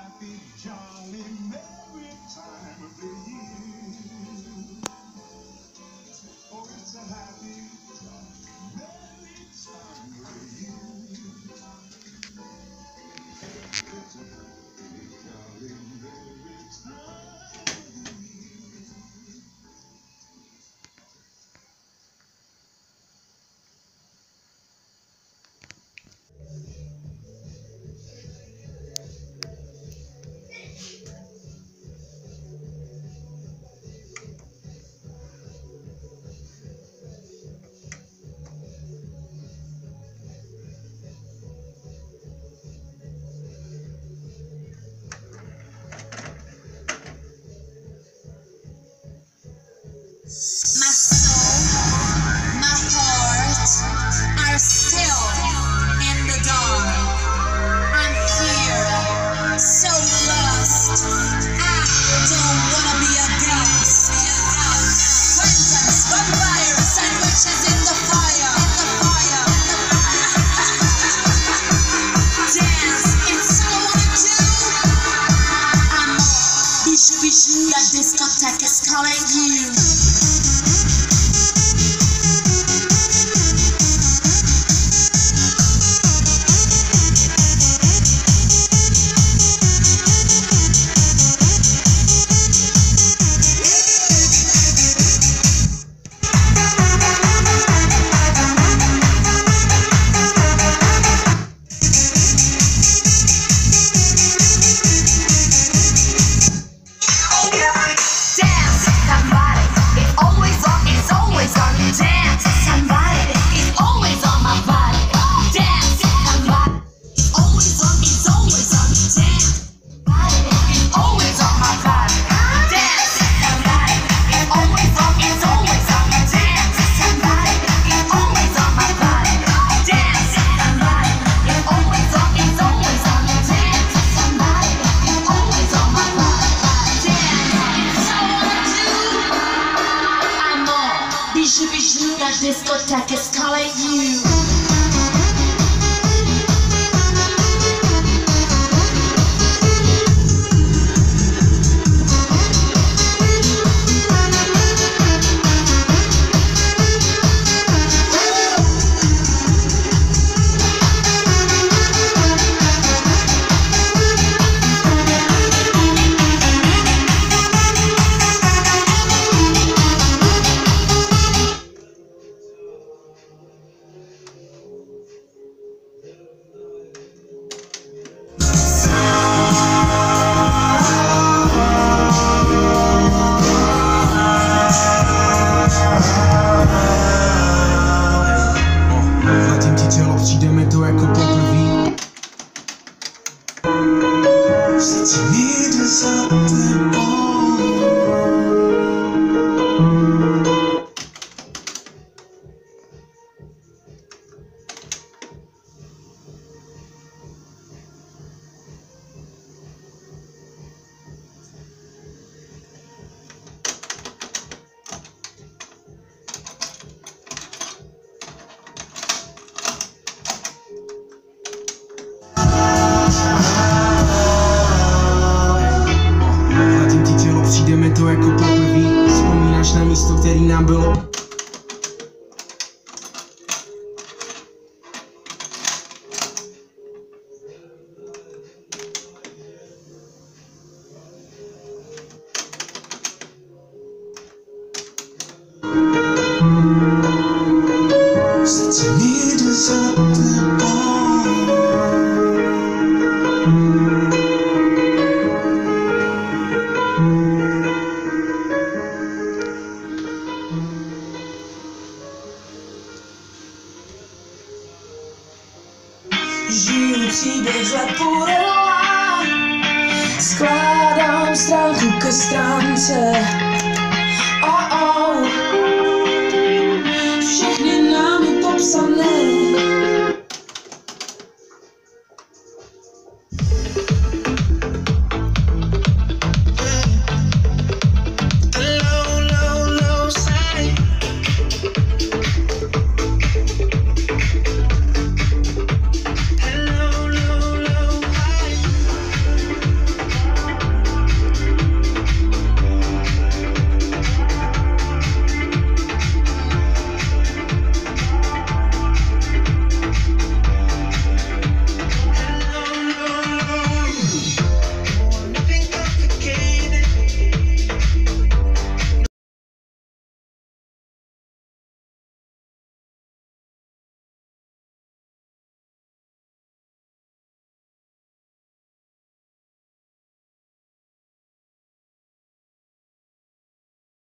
happy, jolly, merry time of the year. Oh, it's a happy, jolly, merry time of the year. It's a happy, jolly, merry time of the year. My soul, my heart are still in the dark. I'm here, so lost. I don't wanna be a ghost. Lanterns, vampires, sandwiches in the fire. Dance, it's all I wanna do. I'm bijou, bijou, la discotheque is calling you. La discotheque is calling you. Přijdeme to jako poprvé. Sice někde za tebou. Přijdeme to jako poprvé. Vzpomínáš na místo, který nám bylo. Sice někde za tebou. Žiju příběh let půl, skládám stránku ke stránce.